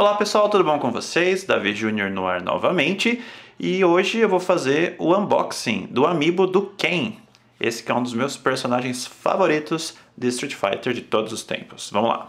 Olá pessoal, tudo bom com vocês? Davi Júnior no ar novamente. E hoje eu vou fazer o unboxing do amiibo do Ken. Esse que é um dos meus personagens favoritos de Street Fighter de todos os tempos. Vamos lá!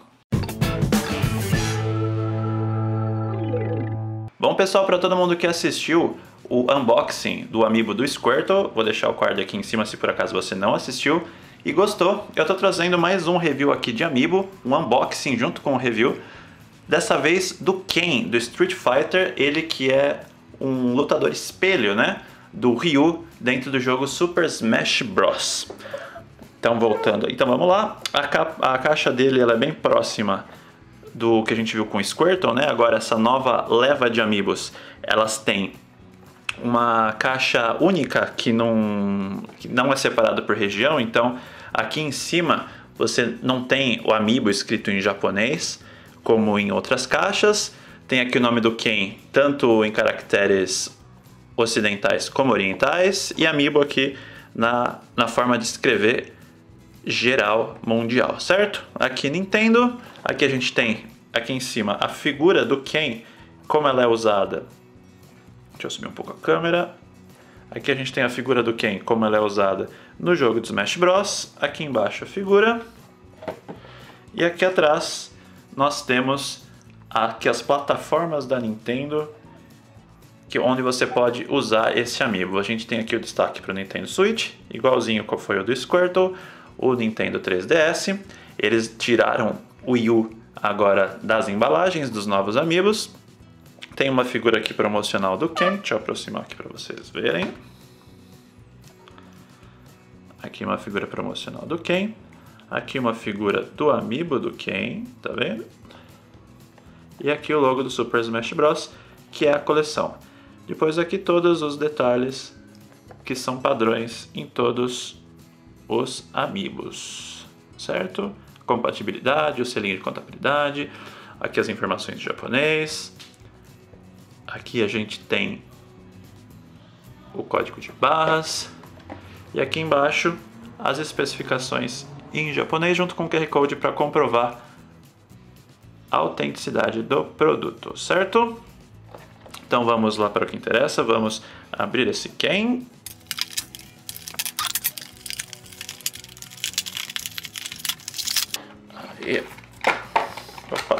Bom pessoal, para todo mundo que assistiu o unboxing do amiibo do Squirtle, vou deixar o card aqui em cima se por acaso você não assistiu e gostou, eu tô trazendo mais um review aqui de amiibo, um unboxing junto com o review, dessa vez do Ken, do Street Fighter, ele que é um lutador espelho, né, do Ryu dentro do jogo Super Smash Bros. Então voltando, então vamos lá, a caixa dele ela é bem próxima do que a gente viu com o Squirtle, né? Agora essa nova leva de amiibos, elas têm uma caixa única que não é separada por região, então aqui em cima você não tem o amiibo escrito em japonês, como em outras caixas. Tem aqui o nome do Ken, tanto em caracteres ocidentais como orientais, e amiibo aqui na forma de escrever geral mundial, certo? Aqui Nintendo, aqui a gente tem aqui em cima a figura do Ken, como ela é usada. Deixa eu subir um pouco a câmera. Aqui a gente tem a figura do Ken, como ela é usada no jogo de Smash Bros. Aqui embaixo a figura. E aqui atrás nós temos aqui as plataformas da Nintendo, onde você pode usar esse amiibo. A gente tem aqui o destaque para o Nintendo Switch, igualzinho qual foi o do Squirtle, o Nintendo 3DS. Eles tiraram o Wii U agora das embalagens dos novos amiibos. Tem uma figura aqui promocional do Ken, deixa eu aproximar aqui para vocês verem. Aqui uma figura promocional do Ken. Aqui uma figura do amiibo do Ken, tá vendo? E aqui o logo do Super Smash Bros, que é a coleção. Depois aqui todos os detalhes que são padrões em todos os amiibos, certo? Compatibilidade, o selinho de contabilidade, aqui as informações de japonês. Aqui a gente tem o código de barras e aqui embaixo as especificações em japonês junto com o QR Code para comprovar a autenticidade do produto, certo? Então vamos lá para o que interessa, vamos abrir esse Ken. Aí. Opa.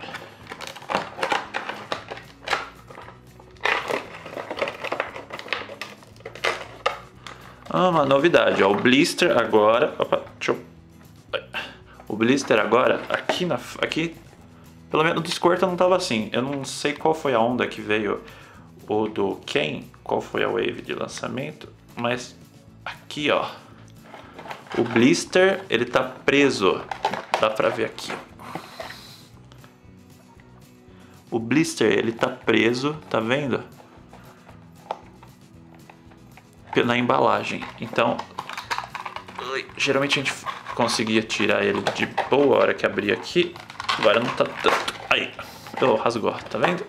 Uma novidade, ó, o blister agora, opa, deixa eu... O blister agora, aqui, pelo menos do Squirtle não estava assim. Eu não sei qual foi a onda que veio o do Ken, qual foi a wave de lançamento, mas aqui, ó, o blister, ele tá preso, dá pra ver aqui. O blister, ele tá preso, tá vendo? Na embalagem. Então, geralmente a gente conseguia tirar ele de boa a hora que abria aqui. Agora não tá tanto. Aí, rasgou, tá vendo?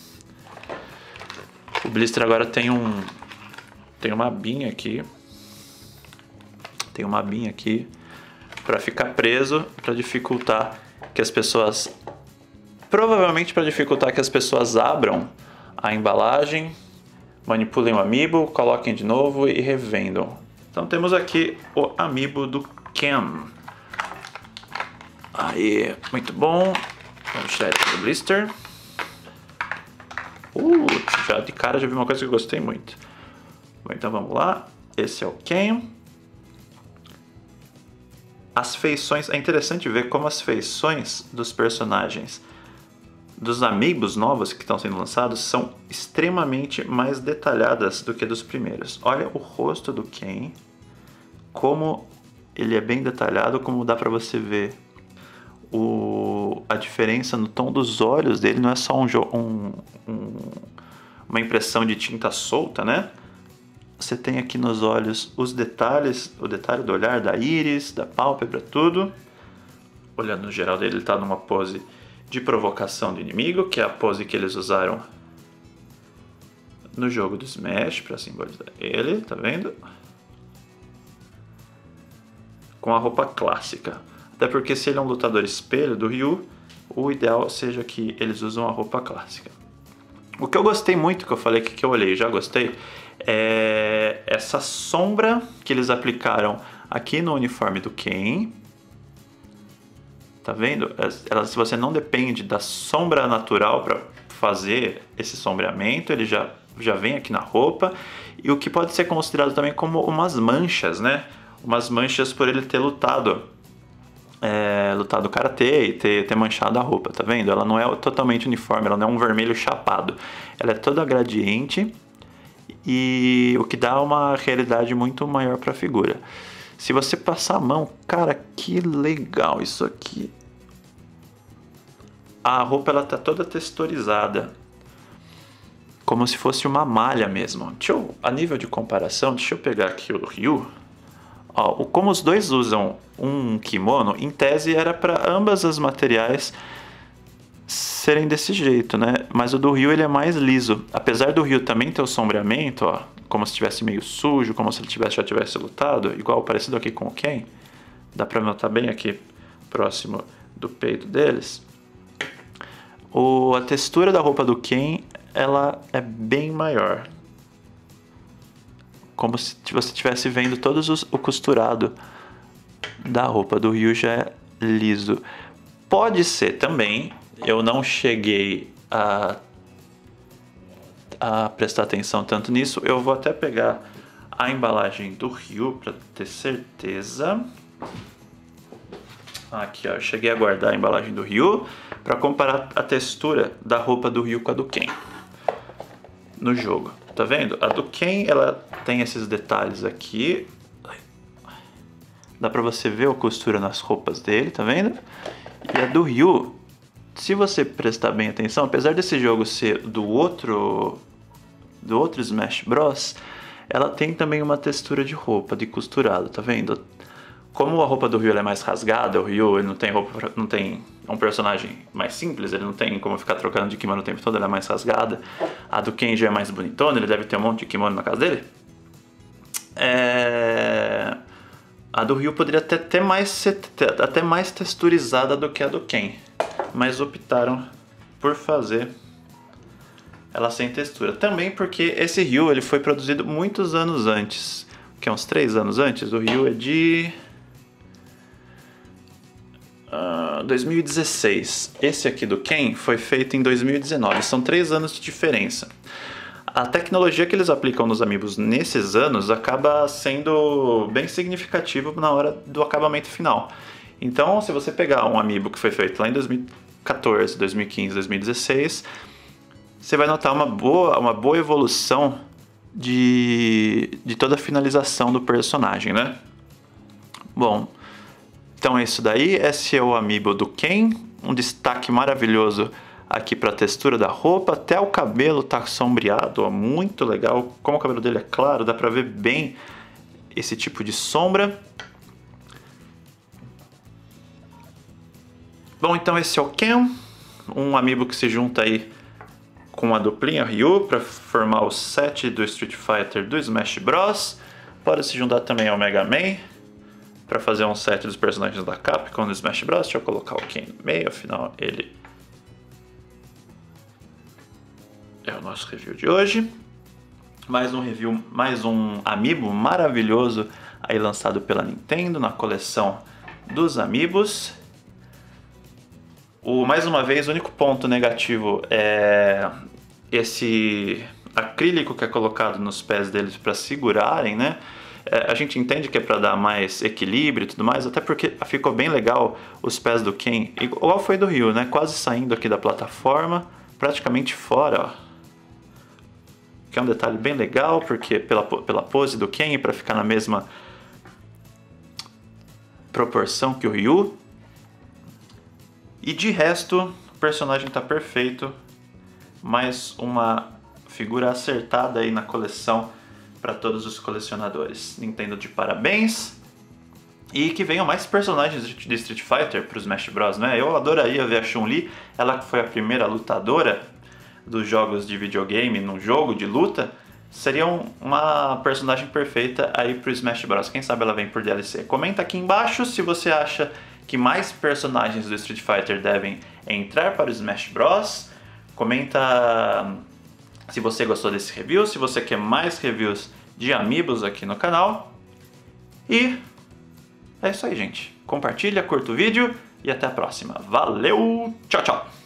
O blister agora tem uma abinha aqui. Tem uma abinha aqui para ficar preso, para dificultar que as pessoas, provavelmente para dificultar que as pessoas abram a embalagem, manipulem o amiibo, coloquem de novo e revendam. Então temos aqui o amiibo do Ken. Aí, muito bom. Vamos tirar ele do blister. Já de cara já vi uma coisa que eu gostei muito. Bom, então vamos lá. Esse é o Ken. As feições, é interessante ver como as feições dos personagens dos amiibos novos que estão sendo lançados são extremamente mais detalhadas do que dos primeiros. Olha o rosto do Ken, como ele é bem detalhado, como dá pra você ver a diferença no tom dos olhos dele. Não é só uma impressão de tinta solta, né? Você tem aqui nos olhos os detalhes, o detalhe do olhar, da íris, da pálpebra, tudo. Olhando no geral dele, ele tá numa pose de provocação do inimigo, que é a pose que eles usaram no jogo do Smash para simbolizar ele, tá vendo? Com a roupa clássica. Até porque se ele é um lutador espelho do Ryu, o ideal seja que eles usam a roupa clássica. O que eu gostei muito, que eu falei que eu olhei e já gostei, é essa sombra que eles aplicaram aqui no uniforme do Ken. Tá vendo? Se você não depende da sombra natural para fazer esse sombreamento, ele já vem aqui na roupa. E o que pode ser considerado também como umas manchas, né? Umas manchas por ele ter lutado karatê e ter manchado a roupa, tá vendo? Ela não é totalmente uniforme, ela não é um vermelho chapado. Ela é toda gradiente e o que dá uma realidade muito maior para a figura. Se você passar a mão, cara, que legal isso aqui. A roupa ela tá toda texturizada, como se fosse uma malha mesmo. A nível de comparação, deixa eu pegar aqui o Ryu. Ó, como os dois usam um kimono, em tese era para ambas as materiais serem desse jeito, né? Mas o do Ryu ele é mais liso. Apesar do Ryu também ter o sombreamento, ó, como se estivesse meio sujo, como se ele já tivesse lutado, igual parecido aqui com o Ken. Dá para notar bem aqui próximo do peito deles. A textura da roupa do Ken, ela é bem maior. Como se você estivesse vendo o costurado da roupa. Do Ryu já é liso. Pode ser também, eu não cheguei a prestar atenção tanto nisso. Eu vou até pegar a embalagem do Ryu para ter certeza. Aqui, ó, eu cheguei a guardar a embalagem do Ryu para comparar a textura da roupa do Ryu com a do Ken no jogo. Tá vendo? A do Ken, ela tem esses detalhes aqui. Dá pra você ver a costura nas roupas dele, tá vendo? E a do Ryu, se você prestar bem atenção, apesar desse jogo ser do outro Smash Bros, ela tem também uma textura de roupa, de costurado, tá vendo? Como a roupa do Ryu ela é mais rasgada, o Ryu ele é um personagem mais simples, ele não tem como ficar trocando de kimono o tempo todo, ela é mais rasgada. A do Ken já é mais bonitona, ele deve ter um monte de kimono na casa dele. A do Ryu poderia até até mais texturizada do que a do Ken, mas optaram por fazer ela sem textura. Também porque esse Ryu ele foi produzido muitos anos antes, que é uns 3 anos antes. O Ryu é de 2016. Esse aqui do Ken foi feito em 2019. São 3 anos de diferença. A tecnologia que eles aplicam nos amiibos nesses anos acaba sendo bem significativo na hora do acabamento final. Então, se você pegar um amiibo que foi feito lá em 2014, 2015, 2016, você vai notar uma boa evolução de toda a finalização do personagem, né? Bom, então é isso daí. Esse é o amiibo do Ken, um destaque maravilhoso aqui para a textura da roupa. Até o cabelo tá sombreado, ó, muito legal. Como o cabelo dele é claro, dá para ver bem esse tipo de sombra. Bom, então esse é o Ken, um amiibo que se junta aí com a duplinha Ryu para formar o set do Street Fighter do Smash Bros. Pode se juntar também ao Mega Man para fazer um set dos personagens da Capcom no Smash Bros. Deixa eu colocar o Ken no meio, afinal ele é o nosso review de hoje. Mais um amiibo maravilhoso aí lançado pela Nintendo na coleção dos amiibos. Mais uma vez, o único ponto negativo é esse acrílico que é colocado nos pés deles para segurarem, né? A gente entende que é para dar mais equilíbrio e tudo mais, até porque ficou bem legal os pés do Ken, igual foi do Ryu, né? Quase saindo aqui da plataforma, praticamente fora, ó. Que é um detalhe bem legal, porque pela pose do Ken, para ficar na mesma proporção que o Ryu. E de resto, o personagem está perfeito. Mais uma figura acertada aí na coleção para todos os colecionadores. Nintendo de parabéns. E que venham mais personagens de Street Fighter para o Smash Bros, né? Eu adoraria ver a Chun-Li, ela que foi a primeira lutadora dos jogos de videogame num jogo de luta. Seria uma personagem perfeita aí para o Smash Bros. Quem sabe ela vem por DLC. Comenta aqui embaixo se você acha que mais personagens do Street Fighter devem entrar para o Smash Bros. Comenta se você gostou desse review, se você quer mais reviews de Amiibos aqui no canal. E é isso aí, gente. Compartilha, curta o vídeo e até a próxima. Valeu, tchau, tchau!